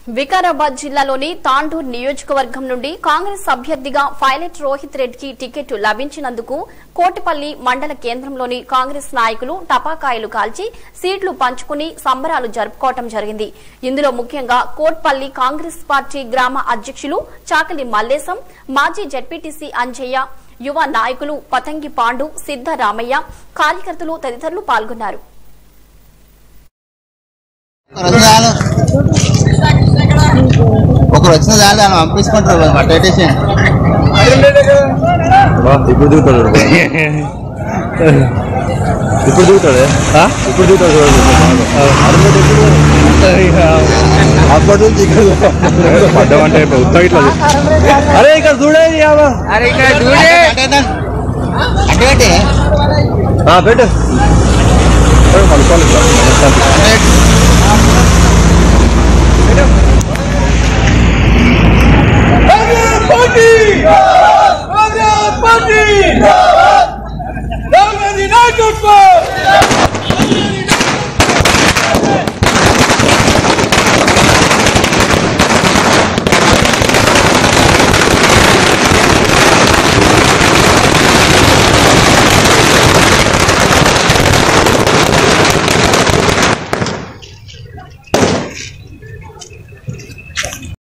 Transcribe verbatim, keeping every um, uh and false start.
వికారాబాద్ జిల్లాలోని తాండూర్ నియోజకవర్గం నుండి కాంగ్రెస్ అభ్యర్థిగా పైలట్ రోహిత్ రెడ్డికి టికెట్ లభించినందుకు కోటిపల్లి మండల కేంద్రంలోని కాంగ్రెస్ నాయకులు టపాకాయలు కాల్చి సీట్లు పంచుకుని సంబరాలు జరుపుకోవడం జరిగింది. ఇందులో ముఖ్యంగా కోట్పల్లి కాంగ్రెస్ పార్టీ గ్రామ అధ్యక్షులు చాకలి మల్లేశం, మాజీ జెడ్పీటీసీ అంజయ్య, యువ నాయకులు పతంగి పాండు, సిద్దరామయ్య, కార్యకర్తలు తదితరులు పాల్గొన్నారు. ఒకరు వచ్చిన దాన్ని ఆయన పంపించుకుంటారు మటేషన్ ఇప్పుడు దిగుతాడు ఇప్పుడు దిగుతాడు ఇప్పుడు దిగుతాడు అప్పటి నుంచి పడ్డమంటే ఉత్తా ఇట్లా అరే ఇక్కడ చూడేది పెట్టు మలుకోవాలి